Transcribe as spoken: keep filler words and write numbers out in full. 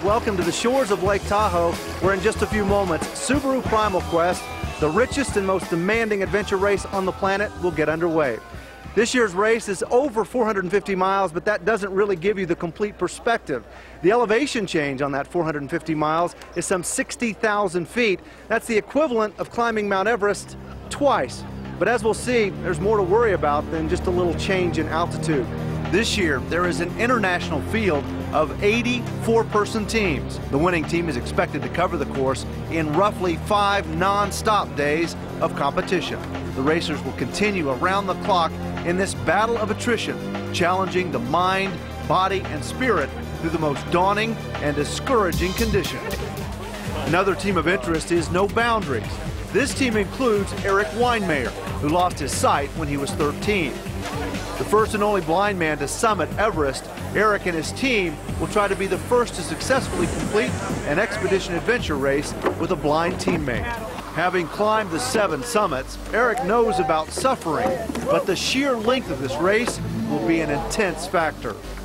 welcome to the shores of Lake Tahoe, where in just a few moments, Subaru PrimalQuest, the richest and most demanding adventure race on the planet, will get underway. This year's race is over four hundred fifty miles, but that doesn't really give you the complete perspective. The elevation change on that four hundred fifty miles is some sixty thousand feet. That's the equivalent of climbing Mount Everest twice. But as we'll see, there's more to worry about than just a little change in altitude. This year, there is an international field of eighty four-person teams. The winning team is expected to cover the course in roughly five non-stop days of competition. The racers will continue around the clock in this battle of attrition, challenging the mind, body, and spirit through the most daunting and discouraging conditions. Another team of interest is No Boundaries. This team includes Erik, who lost his sight when he was thirteen. The first and only blind man to summit Everest, Erik and his team will try to be the first to successfully complete an expedition adventure race with a blind teammate. Having climbed the seven summits, Erik knows about suffering, but the sheer length of this race will be an intense factor.